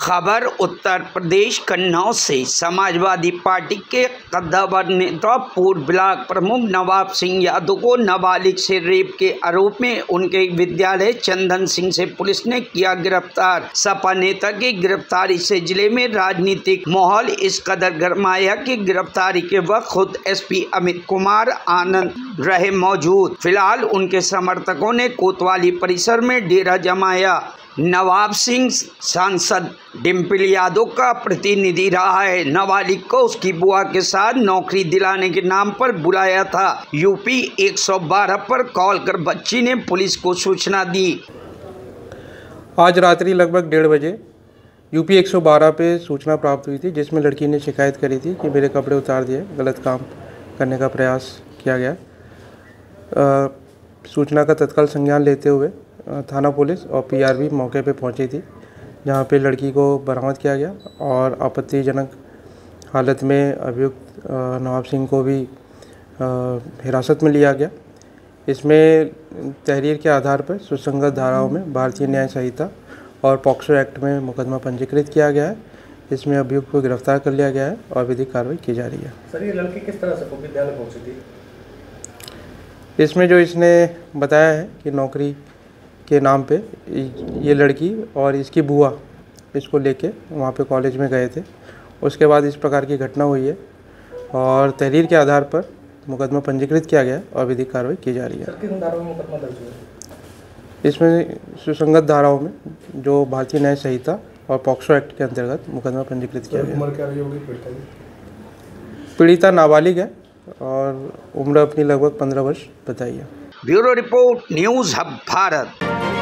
खबर उत्तर प्रदेश कन्नौज से। समाजवादी पार्टी के कद्दावर नेता पूर्व ब्लॉक प्रमुख नवाब सिंह यादव को नाबालिग से रेप के आरोप में उनके विद्यालय चंदन सिंह से पुलिस ने किया गिरफ्तार। सपा नेता की गिरफ्तारी से जिले में राजनीतिक माहौल इस कदर गरमाया कि गिरफ्तारी के वक्त खुद एसपी अमित कुमार आनंद रहे मौजूद। फिलहाल उनके समर्थकों ने कोतवाली परिसर में डेरा जमाया। नवाब सिंह सांसद डिम्पल यादव का प्रतिनिधि रहा है। नाबालिग को उसकी बुआ के साथ नौकरी दिलाने के नाम पर बुलाया था। यूपी 112 पर कॉल कर बच्ची ने पुलिस को सूचना दी। आज रात्रि लगभग 1:30 बजे यूपी 112 पे सूचना प्राप्त हुई थी, जिसमें लड़की ने शिकायत करी थी कि मेरे कपड़े उतार दिए, गलत काम करने का प्रयास किया गया। सूचना का तत्काल संज्ञान लेते हुए थाना पुलिस और पीआरबी मौके पे पहुंची थी, जहां पे लड़की को बरामद किया गया और आपत्तिजनक हालत में अभियुक्त नवाब सिंह को भी हिरासत में लिया गया। इसमें तहरीर के आधार पर सुसंगत धाराओं में भारतीय न्याय संहिता और पॉक्सो एक्ट में मुकदमा पंजीकृत किया गया है। इसमें अभियुक्त को गिरफ्तार कर लिया गया है और विधिक कार्रवाई की जा रही है। सर, ये लड़की किस तरह से विद्यालय पहुंची थी? इसमें जो इसने बताया है कि नौकरी के नाम पे ये लड़की और इसकी बुआ इसको लेके वहाँ पे कॉलेज में गए थे। उसके बाद इस प्रकार की घटना हुई है और तहरीर के आधार पर मुकदमा पंजीकृत किया गया और विधिक कार्रवाई की जा रही है। सर, किन धाराओं में मुकदमा दर्ज हुआ? इसमें सुसंगत धाराओं में जो भारतीय न्याय संहिता और पॉक्सो एक्ट के अंतर्गत मुकदमा पंजीकृत किया गया। उम्र क्या रही होगी पीड़िता नाबालिग है और उम्र अपनी लगभग 15 वर्ष बताई है। Bureau report, news hub Bharat.